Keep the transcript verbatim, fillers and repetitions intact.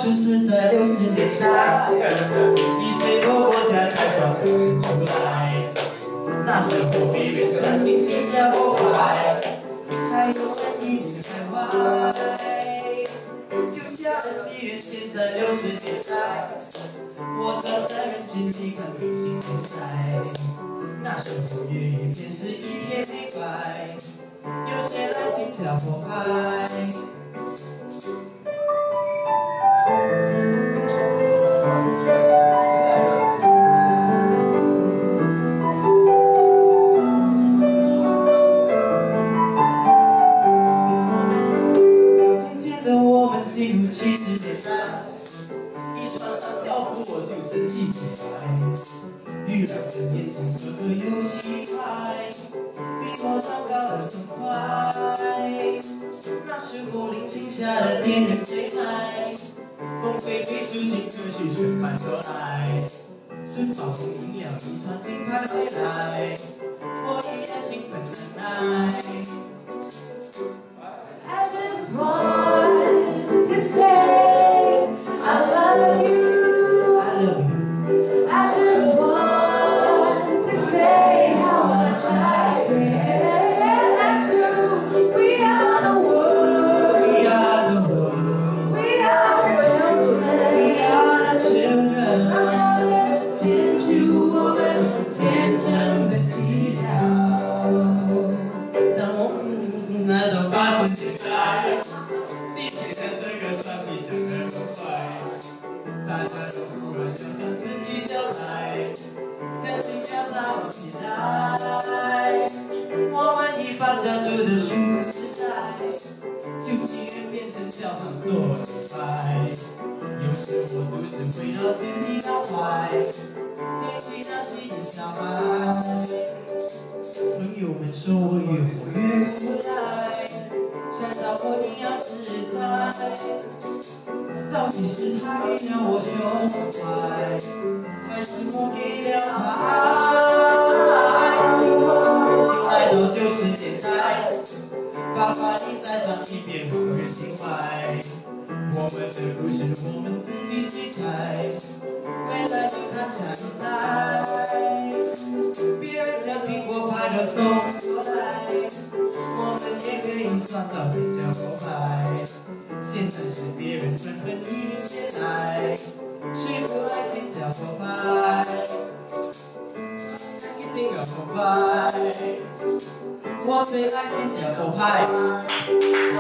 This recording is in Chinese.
时是在六十年代，一岁多国家才算诞生出来。那时候别人相信新加坡派，还有人移民海外。酒家的戏院建在六十年代，我站在人群里看流行比赛。那时候粤语片是一片黑白，有谁来新加坡拍？渐渐的，我们进入七十年代，一穿上校服我就生气起来。遇到个年轻哥哥有气派，比我长高得更快。那时候林青霞的电影最卖，凤飞飞抒情歌曲全翻过来。是暴风饮料一串金牌回来，我依然兴奋难耐。 I just want to say I love you. I love you. I just want to say how much I really do. We are the world. We are the world. We are the children. We are the children. 献出我们虔诚的祈祷。 当我们来到八十年代，地铁在这个上起整个很快，大家都忽然要向自己交代，将心要藏起来。我们已发家住的虚无时代，旧情人变成教堂做礼拜。有时我独自回到心底老怀，记起那是一小孩。朋友们说我越活越无奈，想找我一样实在。到底是他给了我胸怀，还是我给了他爱？已经来到九十年代，爸爸你再唱一遍五月情怀。我们的故事我们自己去猜，未来就看下一代。别人将苹果派都送过来，我们也可以创造新加坡派。现在是别人纷纷移民前来，谁不爱新加坡派？新加坡派，我最爱新加坡派。